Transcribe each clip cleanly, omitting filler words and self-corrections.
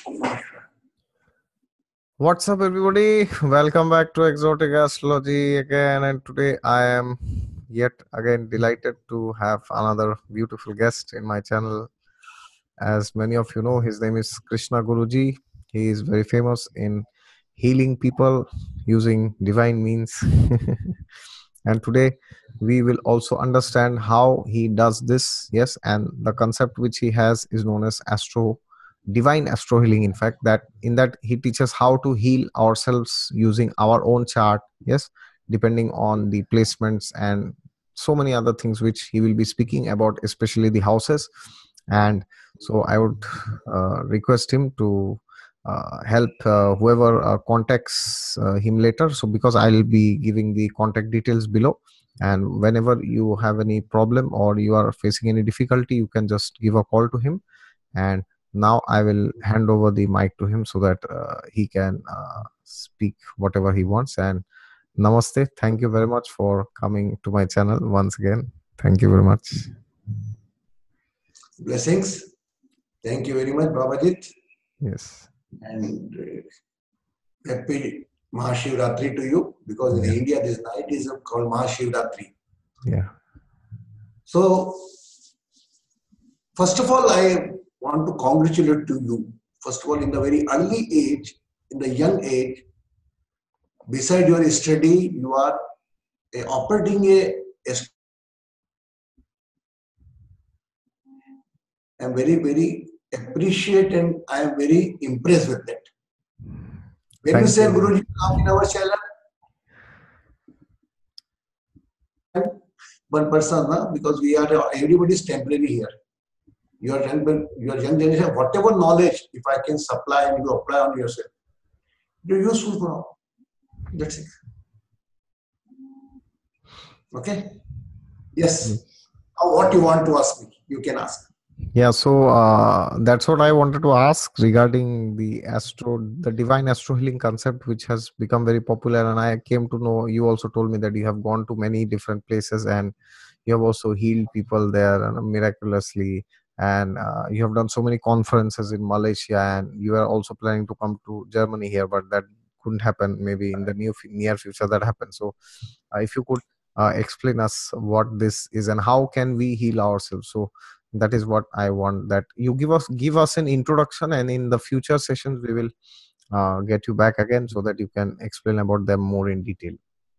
What's up, everybody? Welcome back to Exotic Astrology again. And today I am yet again delighted to have another beautiful guest in my channel. As many of you know, his name is Krishnaguruji. He is very famous in healing people using divine means. And today we will also understand how he does this. Yes, and the concept which he has is known as divine astro healing. In fact, that in that he teaches how to heal ourselves using our own chart. Yes, depending on the placements and so many other things which he will be speaking about, especially the houses. And so I would request him to help whoever contacts him later. So because I'll be giving the contact details below, and whenever you have any problem or you are facing any difficulty, you can just give a call to him. And now I will hand over the mic to him so that he can speak whatever he wants. And namaste. Thank you very much for coming to my channel once again. Thank you very much. Blessings. Thank you very much, Babajit. Yes. And happy Mahashivratri to you, because in India this night is called Mahashivratri. Yeah. So, first of all, I want to congratulate to you. First of all, in the very early age, in the young age, beside your study, you are operating I'm very appreciate and I am very impressed with that. When you say Guruji come in our channel, one person, because we are everybody is temporary here. Your young generation, whatever knowledge, if I can supply and you apply on yourself, you're useful for all. That's it. Okay? Yes. What you want to ask me, you can ask. Yeah, so that's what I wanted to ask regarding the divine astro healing concept, which has become very popular. And I came to know, you also told me that you have gone to many different places and you have also healed people there miraculously. And you have done so many conferences in Malaysia, and you are also planning to come to Germany here, but that couldn't happen. Maybe in the near future that happens. So if you could explain us what this is and how can we heal ourselves. So that is what I want, that you give us an introduction, and in the future sessions we will get you back again so that you can explain about them more in detail.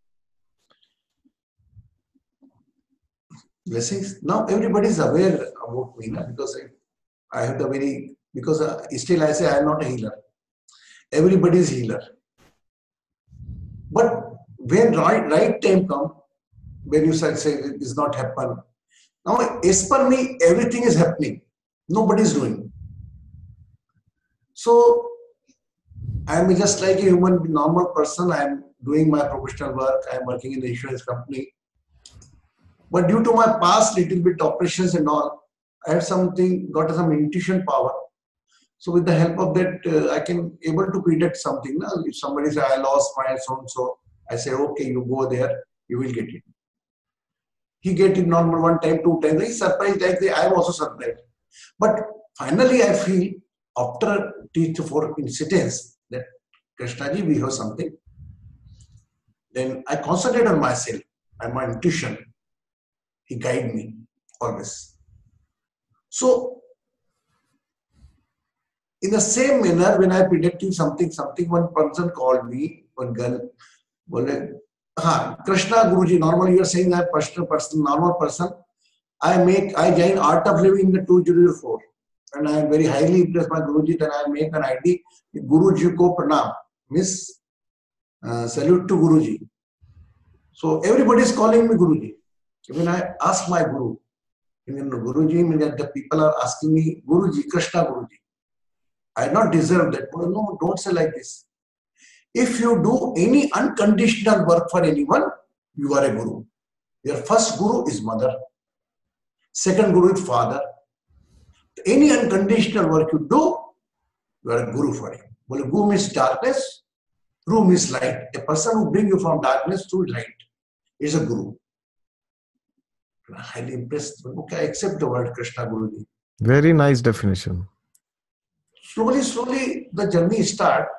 Blessings. Now everybody is aware about me, because I have the because still I say I am not a healer. Everybody is healer. But when right time come, when you say it is not happen. Now, as per me, everything is happening. Nobody is doing. So, I am just like a normal person. I am doing my professional work. I am working in the insurance company. But due to my past little bit operations and all, I have got some intuition power. So with the help of that, I can able to predict something. Now, if somebody says, I lost my so-and-so, I say, okay, you go there, you will get it. He get it normal 1 time, 2 times. He's surprised, like I am also surprised. But finally, I feel after 3 to 4 incidents that Krishnaji, we have something. Then I concentrate on myself and my intuition. He guide me always. So, in the same manner, when I predicting something, one person called me, one girl, Krishnaguruji, normally you are saying that person, normal person. I join Art of Living in the 2004, and I am very highly impressed by Guruji. Then I make an ID, Guruji ko pranam, means salute to Guruji. So everybody is calling me Guruji. When I ask my Guru, Guruji, the people are asking me Guruji, Krishnaguruji. I not deserve that. No, don't say like this. If you do any unconditional work for anyone, you are a guru. Your first guru is mother. Second guru is father. Any unconditional work you do, you are a guru for him. Well, guru means darkness, guru means light. A person who brings you from darkness to light is a guru. I'm highly impressed. Okay, I accept the word Krishnaguruji. Very nice definition. Slowly, the journey start.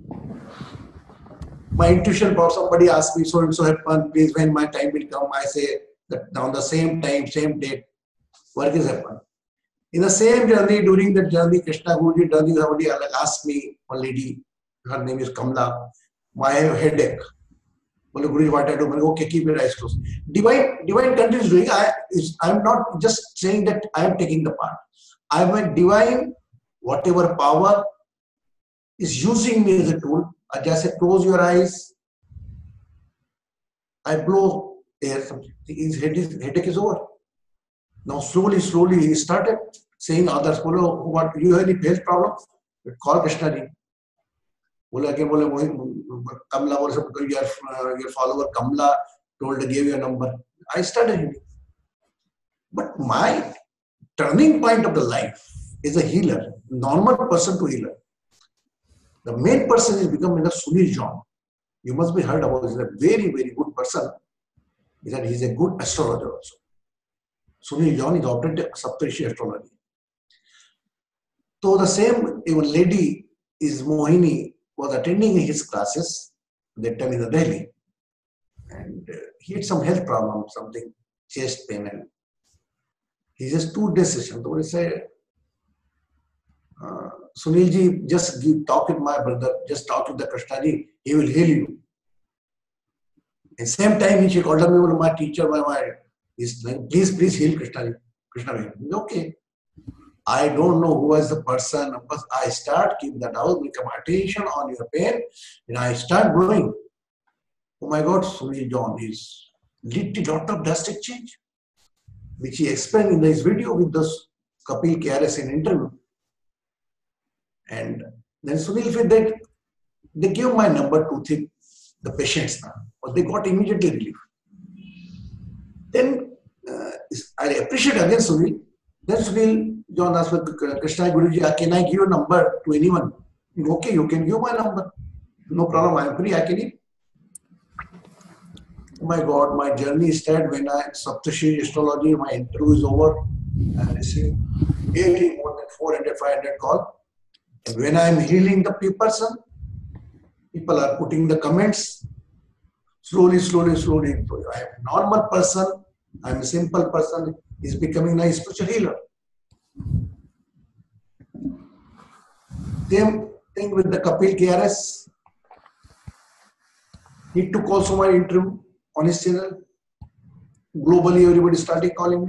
My intuition power, somebody asks me, so and so happen, please, when my time will come, I say that on the same time, same date, work is happen. In the same journey, during that journey, Krishnaguruji journey, somebody asked me, one lady, her name is Kamla, I have headache. Well, Guruji, what I do? Okay, keep your eyes closed. Divine continues doing. I'm not just saying that I am taking the part. I am a divine, whatever power is using me as a tool. I just say, close your eyes. I blow air. His headache is over. Now, slowly, he started saying others, what, you have any health problem? Call Krishnaji. Kamla, your follower Kamla gave you a number. I started healing. But my turning point of the life is a healer, normal person to healer. The main person is becoming a Sunil John. You must be heard about. He's a very, very good person. He's a good astrologer also. Sunil John is operated Saptarishi astrology. So the same even lady is Mohini was attending his classes that time in the Delhi, and he had some health problem, something chest pain, and he just 2 days session. So he said, Sunilji, just talk with my brother, just talk with the Krishnaji, he will heal you. At the same time, she called me, my teacher, he's like, please heal Krishnaji. Krishna, okay. I don't know who was the person, but I start keep that out, become attention on your pain, and I start growing. Oh my God, Sunil John is lot of drastic change, which he explained in his video with this Kapil KRS in interview. And then Sunil said that they gave my number to the patients now, but they got immediately relief. Then I appreciate again Sunil. Then Sunil John asked Krishnaguruji, can I give your number to anyone? Okay, you can give my number. No problem, I am free, I can give. Oh my God, my journey started when I Saptarishi astrology, my interview is over. I received daily more than 400, 500 calls. And when I am healing the person, people are putting the comments. Slowly. I am a normal person, I am a simple person, is becoming a spiritual healer. Same thing with the Kapil KRS. He took also my interview on his channel. Globally, everybody started calling me.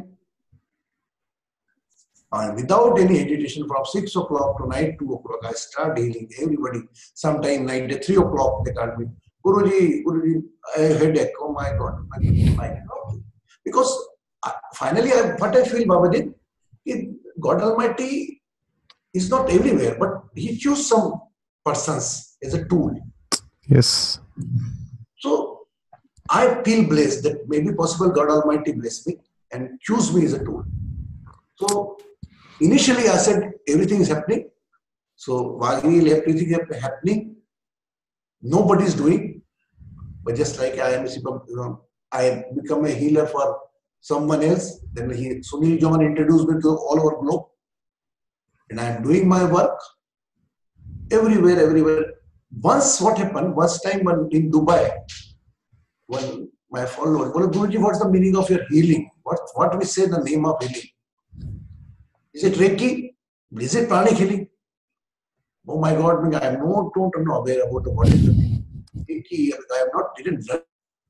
And without any hesitation, from 6 o'clock to night 2 o'clock, I start healing everybody. Sometime night at 3 o'clock, they called me, Guruji, I have headache. Oh my God. Because finally, what I feel, Babaji, God Almighty is not everywhere, but He chose some persons as a tool. Yes. So I feel blessed that maybe possible God Almighty bless me and choose me as a tool. So initially I said everything is happening. So while everything is happening, nobody is doing. But just like I become a healer for someone else. Then Sunil John introduced me to all over globe. And I am doing my work everywhere. Once what happened, first time in Dubai, when my follower, Guruji, what's the meaning of your healing? What we say the name of healing? Is it Reiki? Is it pranic healing? Oh my God, I am not aware about what is the Reiki. I am didn't learn.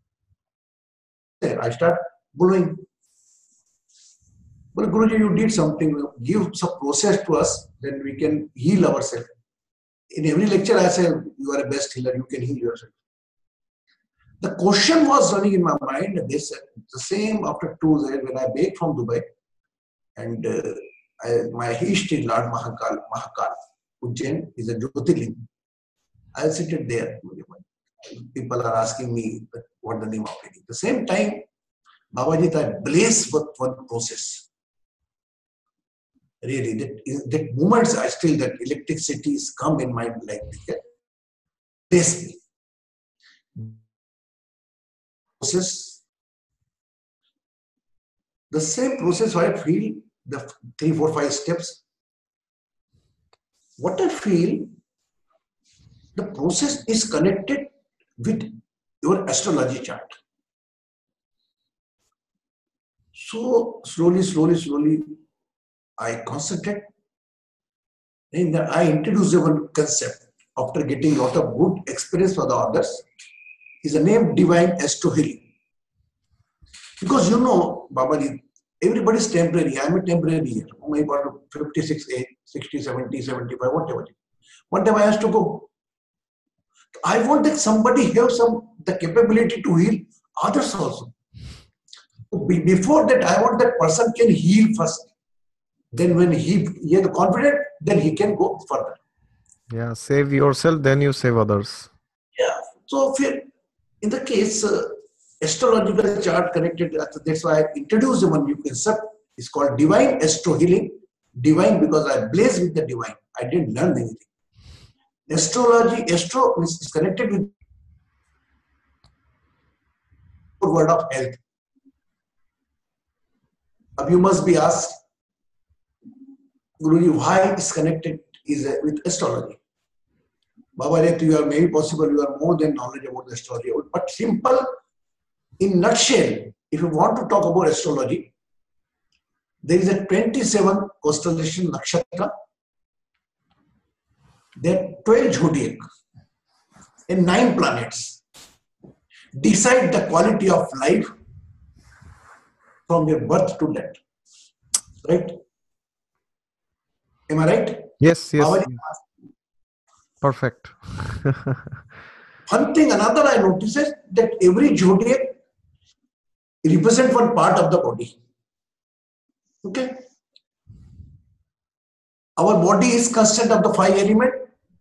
I start following. Well, Guruji, you did something. Give some process to us, then we can heal ourselves. In every lecture, I say, you are a best healer, you can heal yourself. The question was running in my mind, they said, the same after 2 days when I back from Dubai, and my history, Lord Mahakal, Ujjain is a Jyotirling. I sit there. People are asking me what the name of it is. At the same time, Babaji, I blessed with one process. Really, that moments I still, that electricities come in my life. Bless me. Process. The same process I feel, the 3, 4, 5 steps. what I feel, the process is connected with your astrology chart. So slowly, I concentrate and I introduce one concept after getting a lot of good experience for the others. Is the name divine Astrohealing. Because Babaji, everybody's temporary. I'm a temporary here. Oh my God, 56 age, 60, 70, 75, whatever. One time I has to go. I want that somebody have the capability to heal others also. Before that, I want that person can heal first. Then when he is confident, then he can go further. Yeah, save yourself, then you save others. Yeah. So in the case, astrological chart connected, that's why I introduced one new concept. It's called divine astrohealing. Divine because I blaze with the divine. I didn't learn anything. Astrology, astro is connected with the word of health. Now you must be asked, Guruji, why is connected with astrology? Baba, you are maybe possible, you are more than knowledge about the astrology. But simple, in nutshell, if you want to talk about astrology, there is a 27 constellation nakshatra, there are 12 zodiac and 9 planets. Decide the quality of life from your birth to death. Right? Am I right? Yes, Baba, yes. Perfect. one thing, another I noticed is that every zodiac represents one part of the body. Okay? Our body is constant of the 5 elements.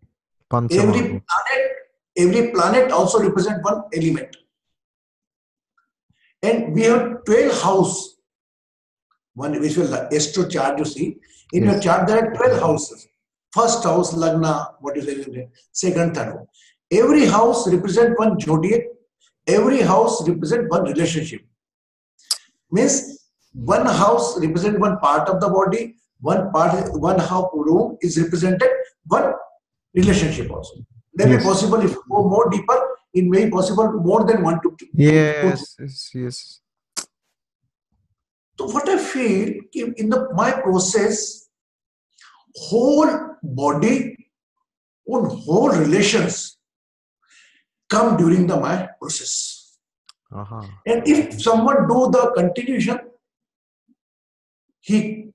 Every planet also represents one element. And we have 12 houses. One which will astro chart you see. In your chart there are 12 houses. First house, Lagna, what is it? Second, third. Every house represents one zodiac. Every house represents one relationship. Means one house represents one part of the body. One house room is represented one relationship also. Maybe possible if you go more deeper, it may be possible more than one to two. Yes. So what I feel in my process, whole body and whole relations come during my process. And if someone do the continuation, he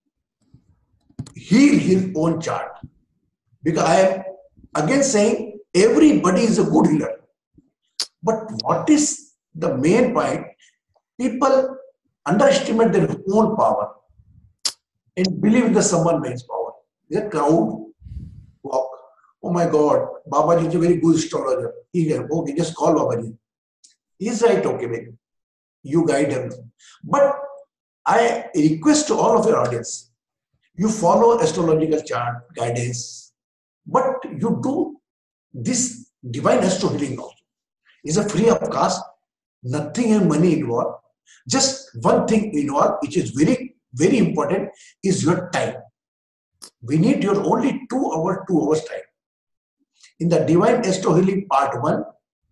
heal his own chart. Because I am again saying everybody is a good healer. But what is the main point? People underestimate their own power and believe that someone makes power. It's a crowd walk. Oh my God, Babaji is a very good astrologer. Okay, just call Babaji. He's right, okay, baby. You guide him. But I request to all of your audience, you follow astrological chart guidance, but you do this divine astrohealing also. It's a free of cost, nothing and money involved. Just one thing involved, which is very, very important, is your time. We need your only 2 hours time. In the divine astrohealing part 1,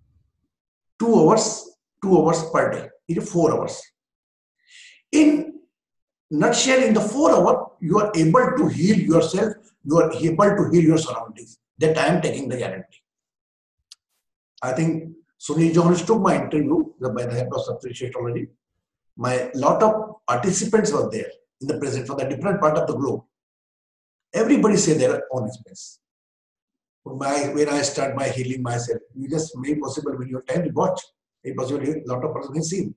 2 hours per day. It is 4 hours. In nutshell, in the 4 hours, you are able to heal yourself. You are able to heal your surroundings. That I am taking the guarantee. I think Sunil Jones took my interview by the help of Substitute Astrology. My lot of participants were there in the present from the different part of the globe. Everybody say their own experience. When I start my healing myself, you just make possible when you have time to watch. Make possible a lot of person can see.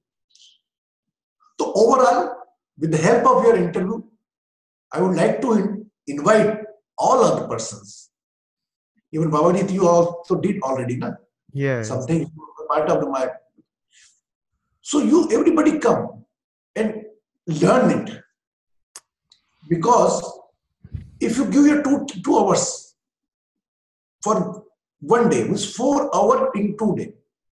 So overall, with the help of your interview, I would like to invite all other persons. Even Babaji, you also did already, na? Yeah. Something part of my. So everybody come and learn it. Because if you give your 2 hours for one day, means 4 hours in 2 days.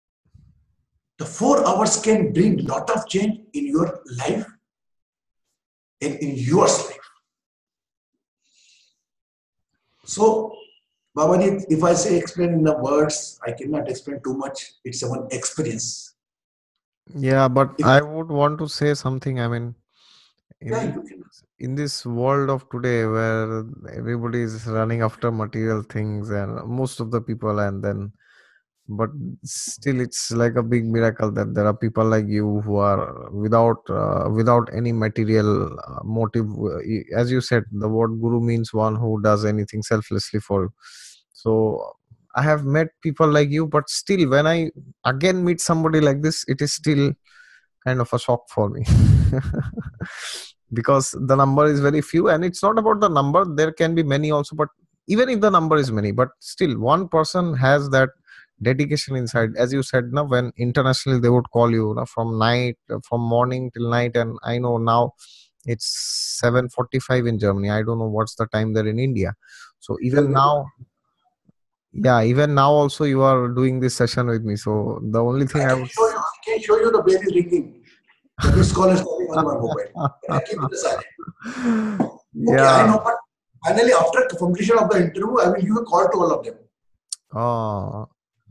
The 4 hours can bring a lot of change in your life and in yours life. So, Babaji, if I say explain in the words, I cannot explain too much. It's one experience. Yeah, but If I would want to say something. I mean, in yeah, this you can. in this world of today where everybody is running after material things and most of the people, and then but still it's like a big miracle that there are people like you who are without any material motive. As you said, the word guru means one who does anything selflessly for you. So I have met people like you, but still when I again meet somebody like this, it is still kind of a shock for me. Because the number is very few, and it's not about the number, there can be many also, but even if the number is many, but still one person has that dedication inside. As you said now, when internationally they would call you, from night, from morning till night, and I know now it's 7:45 in Germany. I don't know what's the time there in India. So even now, yeah, even now also you are doing this session with me. So the only thing I would I can show you the bell is ringing. The missed call is coming on my mobile. But I keep it aside. Okay, I yeah. know, but finally, after completion of the interview, I will give a call to all of them. Oh,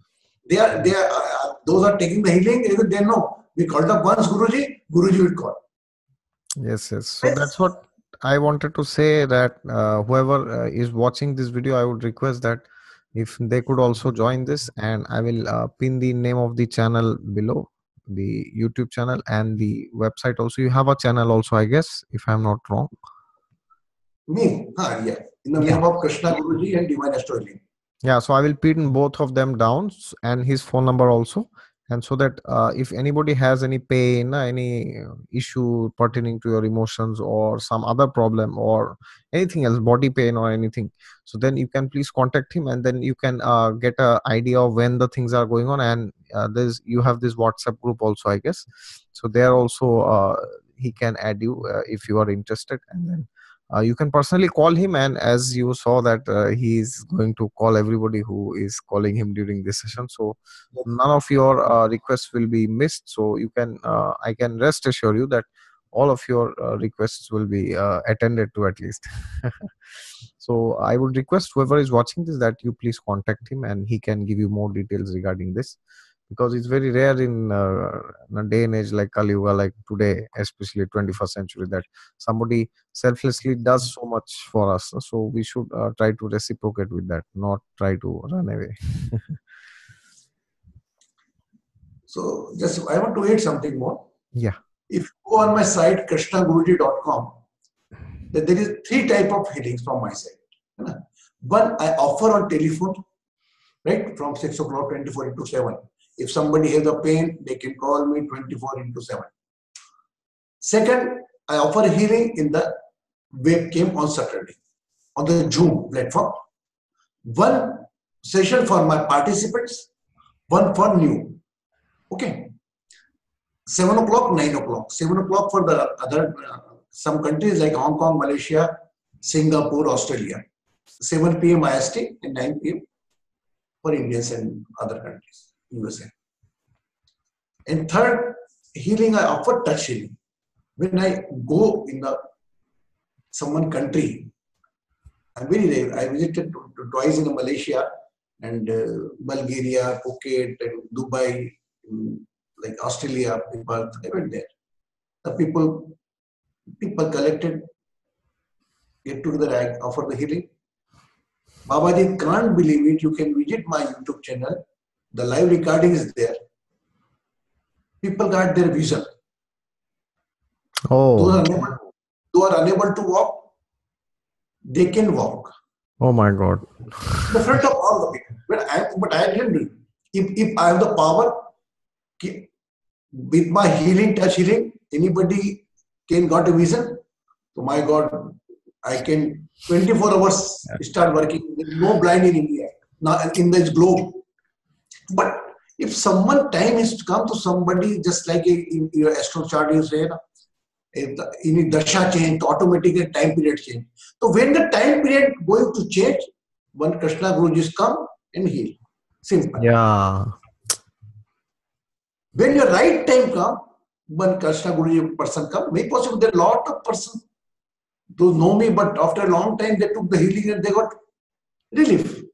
Those are taking the healing. They know. We called up once Guruji, Guruji will call. yes, yes. So that's Yes. what I wanted to say, that whoever is watching this video, I would request that if they could also join this, and I will pin the name of the channel below, the YouTube channel and the website also. You have a channel also, I guess, if I'm not wrong. Me, yeah. In the Yeah. name of Krishna Guruji and Divine Astrology. Yeah, so I will pin both of them down, and his phone number also. And so that if anybody has any pain, any issue pertaining to your emotions or some other problem or anything else, body pain or anything, so then you can please contact him, and then you can get a idea of when the things are going on. And there's you have this WhatsApp group also, I guess. So there also he can add you if you are interested, and then you can personally call him, and as you saw that he is going to call everybody who is calling him during this session, so none of your requests will be missed. So you can I can rest assure you that all of your requests will be attended to at least. So I would request whoever is watching this that you please contact him, and he can give you more details regarding this, because it's very rare in a day and age like Kali Yuga, like today, especially 21st century, that somebody selflessly does so much for us. So we should try to reciprocate with that, not try to run away. So just I want to add something more. Yeah. If you go on my site krishnaguruji.com, that there is three type of healings from my side. One I offer on telephone, right, from 6 o'clock 24 into 7. If somebody has a pain, they can call me 24 into 7. Second, I offer healing in the webcam on Saturday on the Zoom platform. One session for my participants, one for new. Okay. 7 o'clock, 9 o'clock. 7 o'clock for the other, some countries like Hong Kong, Malaysia, Singapore, Australia. 7 p.m. IST and 9 p.m. for Indians and other countries, USA. And third, healing, I offer touch healing. When I go in the someone country, I'm very rare. I visited twice in Malaysia and Bulgaria, Phuket, and Dubai, like Australia. People, I went there. The people collected, get together, I offer the healing. Babaji can't believe it. You can visit my YouTube channel. The live recording is there. People got their vision. Those Oh. are unable, those are unable to walk, they can walk. Oh my God. In the front of all the people. But I didn't do it. If I have the power, with my healing, touch healing, anybody can got a vision. So my God, I can 24 hours start working. There is no blind in India, not in this globe. But if someone time is to come to somebody, just like in your astro chart you say, if in dasha change, automatically time period change. So when the time period going to change, one Krishna Guruji come and heal. Simple. Yeah. When your right time come, one Krishna Guruji person come, may possible there are lot of persons those know me, but after a long time they took the healing and they got relief.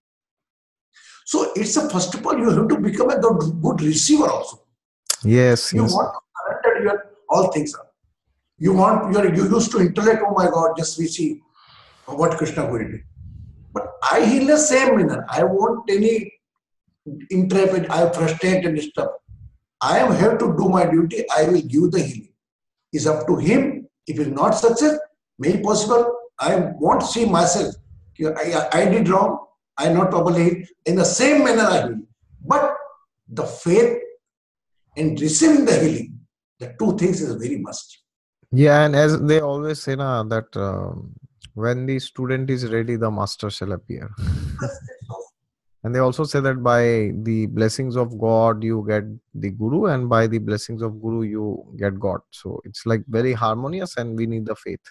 So it's a first of all, you have to become a good receiver also. Yes, You yes. want to surrender your all things up. You used to intellect, oh my God, just we see what Krishnaguruji did. But I heal the same manner. I want any intrepid, I frustrate and disturb. I am here to do my duty. I will give the healing. It's up to him. If it's not success, maybe possible. I won't see myself. I did wrong. I not properly healed. In the same manner I heal. But the faith and receiving the healing, the two things is very must. Yeah, and as they always say, na, that when the student is ready, the master shall appear. And they also say that by the blessings of God, you get the Guru, and by the blessings of Guru, you get God. So it's like very harmonious, and we need the faith.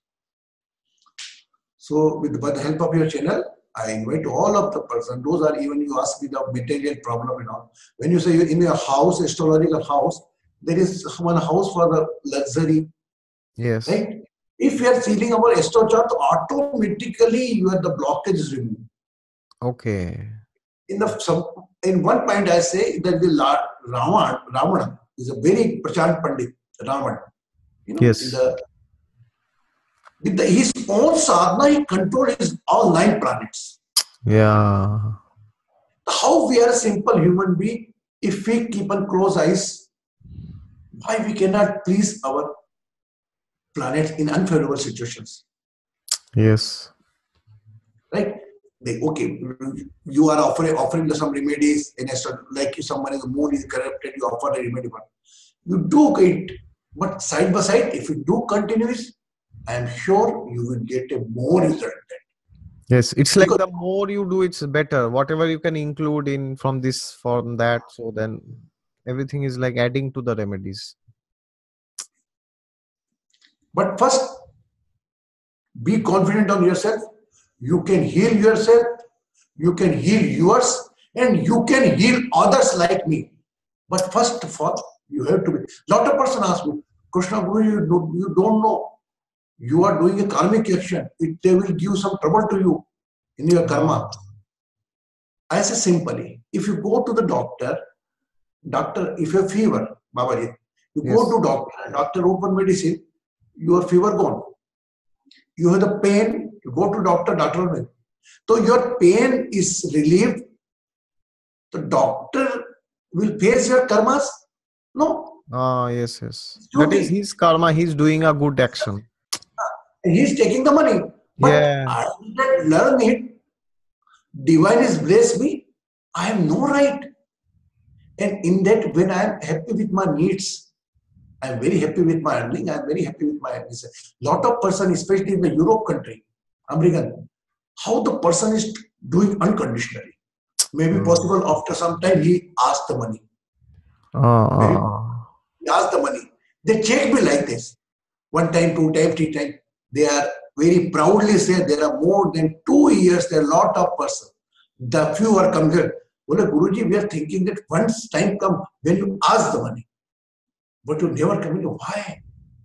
So by the help of your channel, I invite all of the person. Those are even you ask me the material problem and all. When you say you're in a house, astrological house, there is one house for the luxury, Yes. right? If you are sealing our astro chart, automatically you are the blockage is removed. Okay. In one point I say that the Ravana is a very Prashant Pandit, Ravan. In Yes. the with his own sadhana, he controls all 9 planets. Yeah. How we are a simple human being, if we keep on close eyes, why we cannot please our planet in unfavorable situations, Yes. right? Okay, you are offering some remedies in like if someone is the moon is corrupted, you offer a remedy for. You do it, but side by side, if you do continuous, I am sure you will get a more result. Yes. It's like Because the more you do, it's better. Whatever you can include in from this, from that. So then everything is like adding to the remedies. but first, be confident on yourself. You can heal yourself. You can heal yours, and you can heal others like me. But first of all, you have to be. Lot of person ask me, Krishna Guru, you don't know. You are doing a karmic action. They will give some trouble to you in your karma. I say simply, if you go to the doctor, if you have fever, Babaji, you go Yes. to doctor open medicine, your fever gone. You have the pain, you go to doctor will. So your pain is relieved. The doctor will face your karmas? No, Ah, yes, yes. it's That is duty. his karma. He's doing a good action. He's taking the money. But Yeah. I didn't learn it. Divine has blessed me. I have no right. And in that, when I am happy with my needs, I am very happy with my earning. I am very happy with my earnings. Lot of person, especially in the Europe country, American, how the person is doing unconditionally. Maybe Mm. possible after some time he asked the money. Maybe Ah. he asked the money. They check me like this. One time, two time, three time. They are very proudly say there are more than 2 years. There are a lot of person. The few are come here. Well, Guruji, we are thinking that once time come when you ask the money, but you never come into why?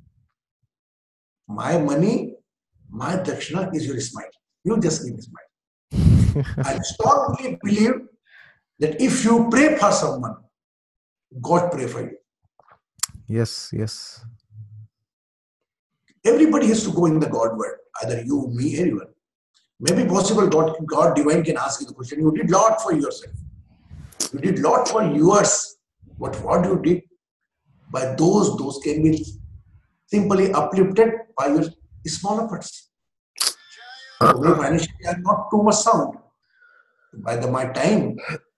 My money, my dakshina is your smile. You just give me smile. I strongly believe that if you pray for someone, God pray for you. Yes, yes. Everybody has to go in the God word, either you, me, anyone. Maybe possible God divine can ask you the question. You did lot for yourself. You did lot for yours. But what you did by those can be simply uplifted by your small efforts. The way financially I'm not too much sound. By my time,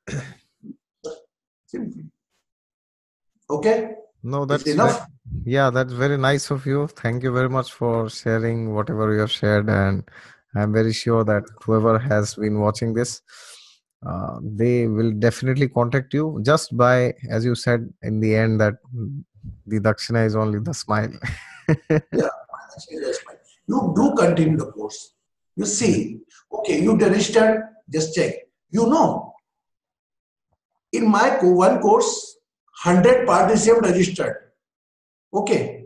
simply. Okay? No, Is it that's very, enough? yeah, that's very nice of you. Thank you very much for sharing whatever you have shared. And I'm very sure that whoever has been watching this, they will definitely contact you just by, as you said in the end, that the Dakshina is only the smile. Yeah, financially that's fine. You do continue the course. You Yes. see, okay, you registered, just check. You know, in my one course, 100 participants registered. Okay,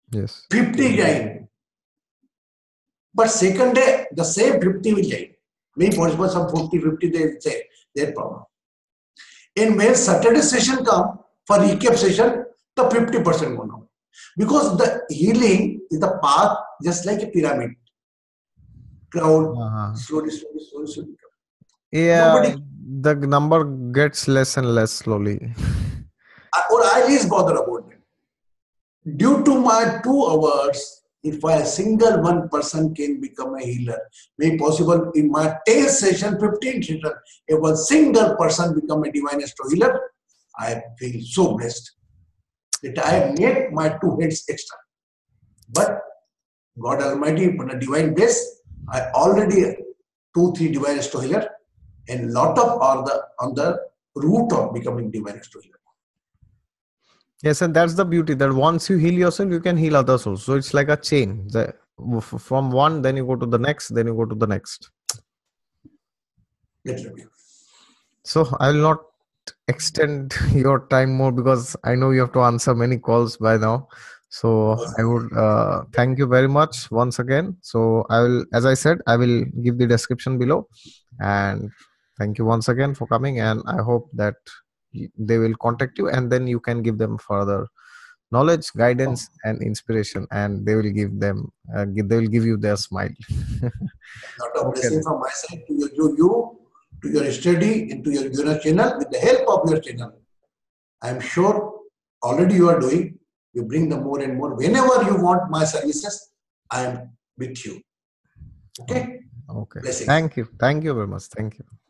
Yes. 50 join. But second day, the same 50 will join. Maybe possible some 40, 50 they say their problem. And when Saturday session come for recap session, the 50% go now. Because the healing is the path just like a pyramid. Crowd Uh-huh. slowly. Yeah, Nobody, the number gets less and less slowly. or I least bother about it. Due to my 2 hours, if a single one person can become a healer, may possible in my 10 session, 15 session, if one single person become a divine astro healer, I feel so blessed that I make my 2 heads extra. But God Almighty, but a divine grace, I already 2, 3 divine astro healer, and lot of are the on the route of becoming divine astro healer. Yes, and that's the beauty that once you heal yourself, you can heal others also. So it's like a chain. From one, then you go to the next, then you go to the next. Literally. So I will not extend your time more because I know you have to answer many calls by now. So I would thank you very much once again. So I will, as I said, I will give the description below. And thank you once again for coming. And I hope that they will contact you, and then you can give them further knowledge, guidance, and inspiration, and they will give them they will give you their smile. Lot of Okay blessing then. from my side to your study, into your channel with the help of your channel. I am sure already you are doing. You bring the more and more. Whenever you want my services, I am with you. Oh, Okay? okay. Blessings. Thank you very much. Thank you.